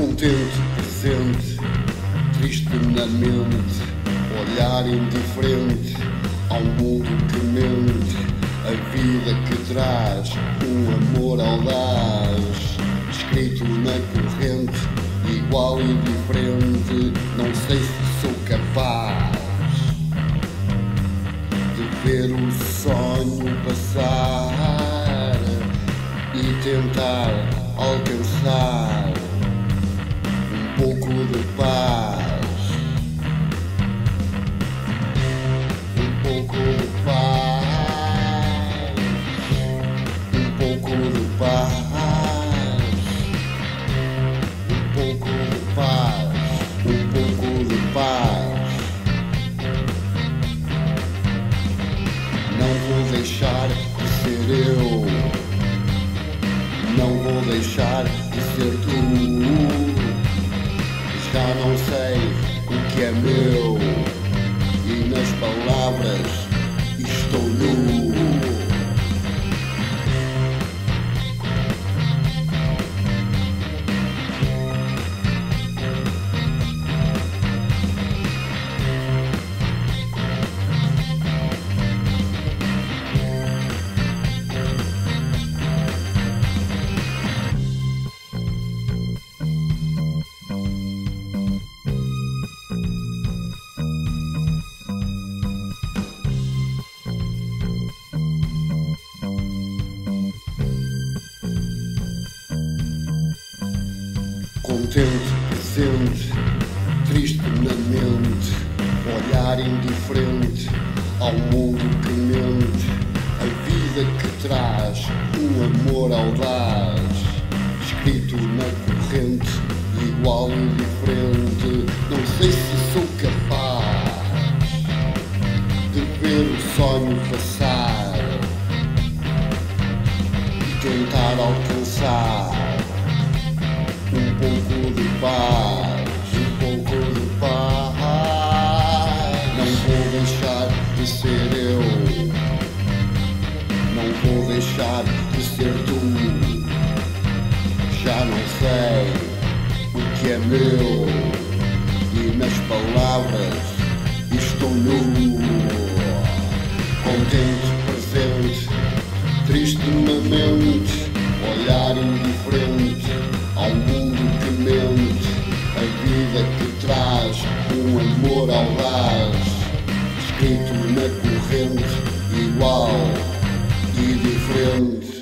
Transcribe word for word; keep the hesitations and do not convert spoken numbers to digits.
Contente, presente, triste na mente, olhar indiferente ao mundo que mente, a vida que traz um amor audaz, escrito na corrente, igual e diferente. Não sei se sou capaz de ver o sonho passar e tentar alcançar um pouco de paz, um pouco de paz, um pouco de paz, um pouco de paz, um pouco de paz. Não vou deixar de ser eu, não vou deixar de ser tu. Já não sei o que é meu e nas palavras estou nu. Contente, presente, triste na mente, olhar indiferente ao mundo que mente, a vida que traz um amor audaz, escrito na corrente, igual e diferente. Não sei se sou capaz de ver o sonho passar e tentar alcançar um pouco de paz, um pouco de paz. Não vou deixar de ser eu, não vou deixar de ser tu. Já não sei o que é meu e nas palavras estou nu. Contente, presente, triste na mente, olhar indiferente ao mundo que mente, a vida que traz um amor audaz, escrito na corrente, igual e diferente.